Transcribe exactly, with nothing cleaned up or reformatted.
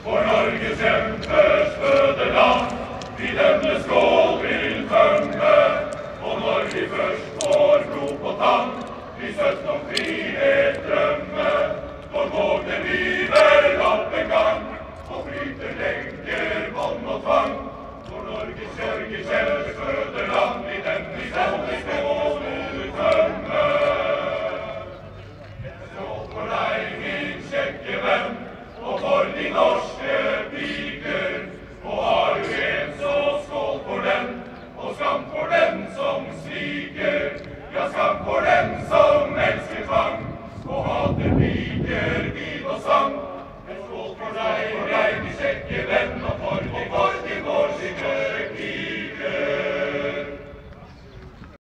For Norges kjempers fødeland, vi denne skål vil tømme. Og når vi først får blod på tann, vi søkt om frihet drømme. For vågne vi vel opp en gang, og bryter lenker, bånd og tvang. For Norges Norges kjempers fødeland, vi denne skål vil tømme. Skål for deg, min kjekke venn, og for de norske piker. Og har du en, så skål for den, og skam for den som sviker. Ja, skam for